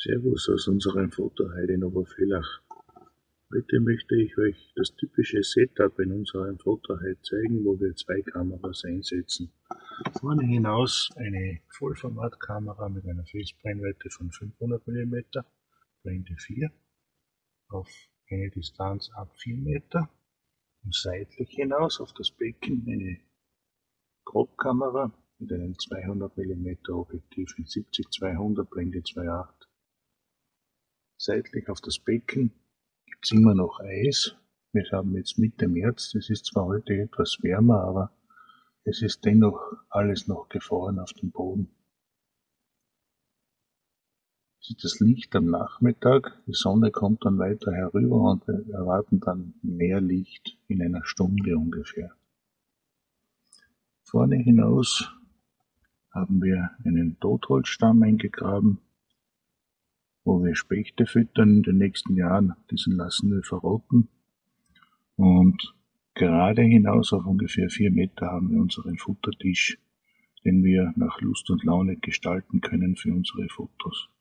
Servus aus unserem Fotoheide in Obervillach. Heute möchte ich euch das typische Setup in unserem Fotoheide zeigen, wo wir zwei Kameras einsetzen. Vorne hinaus eine Vollformatkamera mit einer Festbrennweite von 500 mm, Blende 4, auf eine Distanz ab 4 Meter. Und seitlich hinaus auf das Becken eine Crop-Kamera mit einem 200 mm Objektiv in 70-200, Blende 2.8. Seitlich auf das Becken gibt es immer noch Eis. Wir haben jetzt Mitte März, es ist zwar heute etwas wärmer, aber es ist dennoch alles noch gefroren auf dem Boden. Das ist das Licht am Nachmittag, die Sonne kommt dann weiter herüber und wir erwarten dann mehr Licht in einer Stunde ungefähr. Vorne hinaus haben wir einen Totholzstamm eingegraben, wo wir Spechte füttern in den nächsten Jahren. Diesen lassen wir verrotten. Und gerade hinaus auf ungefähr 4 Meter haben wir unseren Futtertisch, den wir nach Lust und Laune gestalten können für unsere Fotos.